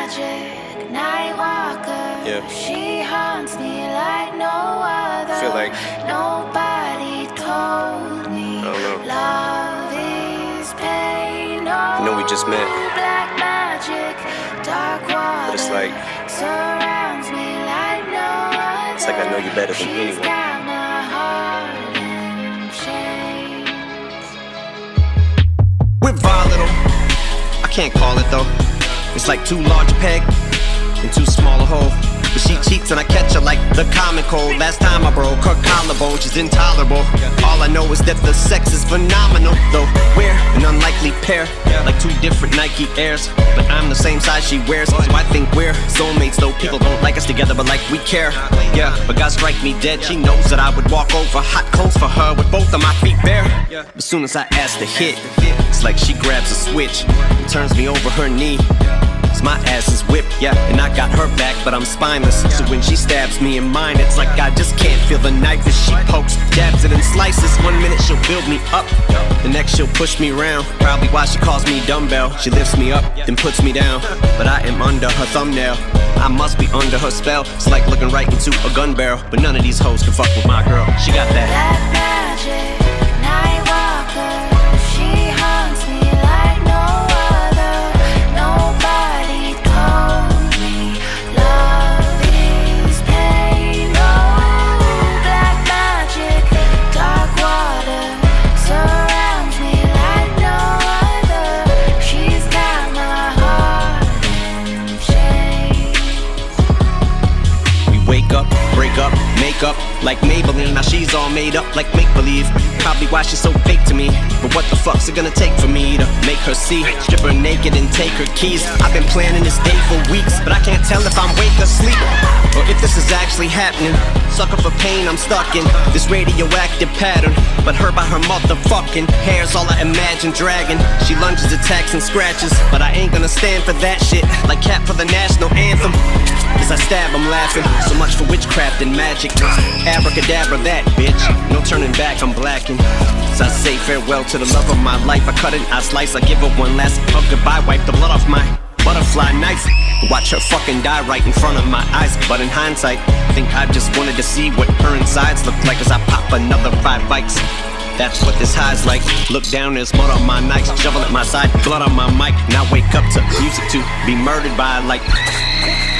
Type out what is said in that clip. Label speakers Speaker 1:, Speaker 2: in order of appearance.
Speaker 1: magic night walker.
Speaker 2: Yeah.
Speaker 1: She haunts me like no other.
Speaker 2: Feel like
Speaker 1: nobody told me love is pain.
Speaker 2: I know we just met,
Speaker 1: Black magic, dark water,
Speaker 2: but it's like
Speaker 1: surrounds me like no other.
Speaker 2: It's like I know you better than
Speaker 1: She's
Speaker 2: anyone.
Speaker 1: got my heart in chains.
Speaker 3: We're volatile, I can't call it though. It's like too large a peg and too small a hole. But she cheats and I catch her like the common cold. Last time I broke her collarbone, she's intolerable. All I know is that the sex is phenomenal, though we're an unlikely pair, like two different Nike Airs. But I'm the same size she wears, so I think we're soulmates. Though people don't like us together, but like we care. Yeah, but God strike me dead. She knows that I would walk over hot coals for her with both of my feet bare. As soon as I ask to hit, it's like she grabs a switch and turns me over her knee. My ass is whipped, yeah, and I got her back, but I'm spineless. So when she stabs me in mine, it's like I just can't feel the knife as she pokes, dabs it and slices. 1 minute she'll build me up, the next she'll push me around. Probably why she calls me dumbbell. She lifts me up, then puts me down, but I am under her thumbnail. I must be under her spell. It's like looking right into a gun barrel, but none of these hoes can fuck with my girl. She got that
Speaker 1: Black magic, night walker. She haunts me like no other. Nobody told me love is pain. Oh, black magic, dark water surrounds me like no other. She's got my heart in chains.
Speaker 3: We wake up, break up, make up like Maybelline. Now she's all made up like make-believe. Probably why she's so fake to me. But what the fuck's it gonna take for me to make her see? Strip her naked and take her keys. I've been planning this day for weeks, but I can't tell if I'm awake or asleep, or if this is actually happening. Sucker for pain, I'm stuck in this radioactive pattern. But her by her motherfucking hair's all I imagine dragging. She lunges, attacks, and scratches, but I ain't gonna stand for that shit. Like Cap for the national anthem. As I stab, I'm laughing. So much for witchcraft and magic. Abracadabra that, bitch. No turning back, I'm blacking. As I say farewell to the love of my life, I cut it, I slice, I give her one last hug goodbye. Wipe the blood off my butterfly knife. Watch her fucking die right in front of my eyes. But in hindsight, I think I just wanted to see what her insides look like as I pop another 5 bites. That's what this high's like. Look down, there's mud on my nights. Shovel at my side, blood on my mic. Now wake up to music to be murdered by like